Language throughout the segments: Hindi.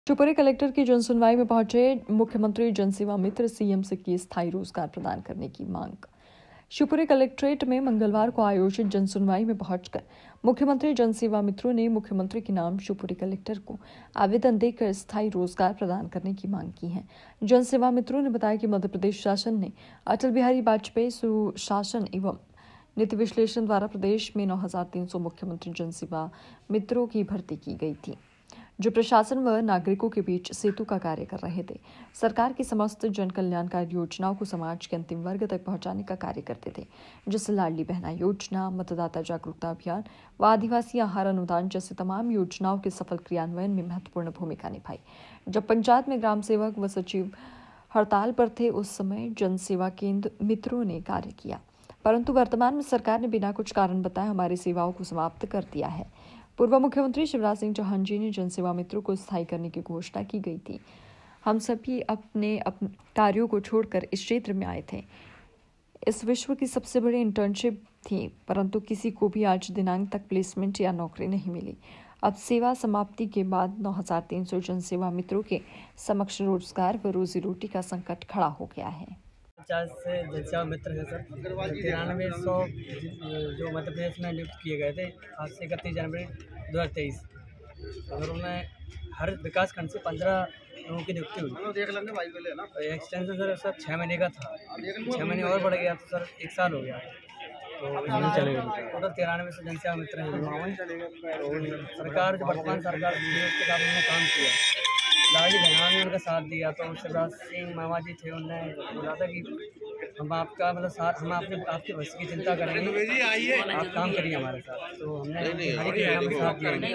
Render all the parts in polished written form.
शिवपुरी कलेक्टर की जनसुनवाई में पहुंचे मुख्यमंत्री जनसेवा मित्र सीएम से की स्थायी रोजगार प्रदान करने की मांग। शिवपुरी कलेक्ट्रेट में मंगलवार को आयोजित जनसुनवाई में पहुंचकर मुख्यमंत्री जनसेवा मित्रों ने मुख्यमंत्री के नाम शिवपुरी कलेक्टर को आवेदन देकर स्थायी रोजगार प्रदान करने की मांग की है। जनसेवा मित्रों ने बताया कि मध्य प्रदेश शासन ने अटल बिहारी वाजपेयी सुशासन एवं नीति विश्लेषण द्वारा प्रदेश में 9,300 मुख्यमंत्री जनसेवा मित्रों की भर्ती की गई थी, जो प्रशासन व नागरिकों के बीच सेतु का कार्य कर रहे थे। सरकार की समस्त जन कल्याणकारी योजनाओं को समाज के अंतिम वर्ग तक पहुंचाने का कार्य करते थे, जिससे लाडली बहना योजना, मतदाता जागरूकता अभियान व आदिवासी आहार अनुदान जैसे तमाम योजनाओं के सफल क्रियान्वयन में महत्वपूर्ण भूमिका निभाई। जब पंचायत में ग्राम सेवक व सचिव हड़ताल पर थे, उस समय जनसेवा केंद्र मित्रों ने कार्य किया, परंतु वर्तमान में सरकार ने बिना कुछ कारण बताए हमारी सेवाओं को समाप्त कर दिया है। पूर्व मुख्यमंत्री शिवराज सिंह चौहान जी ने जनसेवा मित्रों को स्थायी करने की घोषणा की गई थी। हम सभी अपने कार्यों को छोड़कर इस क्षेत्र में आए थे। इस विश्व की सबसे बड़ी इंटर्नशिप थी, परंतु किसी को भी आज दिनांक तक प्लेसमेंट या नौकरी नहीं मिली। अब सेवा समाप्ति के बाद 9,300 जनसेवा मित्रों के समक्ष रोजगार व रोजी रोटी का संकट खड़ा हो गया है। 50 से जनसेवा मित्र हैं सर। 9300 जो मध्य प्रदेश में नियुक्त किए गए थे आज से 31 जनवरी 2023 और उनमें हर विकास खंड से 15 लोगों की नियुक्ति हुई। एक्सटेंशन सर 6 महीने का था, 6 महीने और बढ़ गया तो सर 1 साल हो गया। तो टोटल 93 से जनसेवा मित्र हैं। तो सरकार जो वर्तमान सरकार उसके साथ उन्होंने काम किया, लाडली बहना ने उनका साथ दिया। तो शिवराज सिंह मामा जी थे, उन्होंने बोला था कि हम आपका मतलब साथ, हम आपके भविष्य की चिंता करेंगे, आप काम करिए हमारे साथ। तो हमने हमारी के नाम साथ दिया।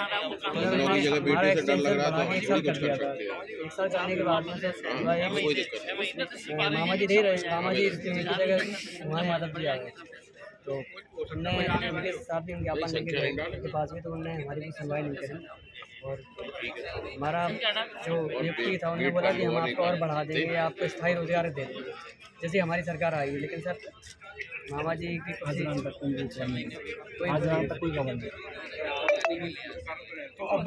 हमारा एक्सटेंशन बढ़ा के 1 साल कर दिया था। 1 साल करने के बाद में मामा जी नहीं रहे, मामा जी हमारे माधव जी आ गए। तो हमने उनके साथ भी ज्ञापन लेके गए उनके पास भी, तो उन्होंने हमारी भी सुनवाई नहीं करी। और हमारा जो नियुक्ति था, उन्होंने बोला कि हम आपको और बढ़ा देंगे, आपको स्थायी रोजगार दे देंगे जैसे हमारी सरकार आई। लेकिन सर मामा जी की कोई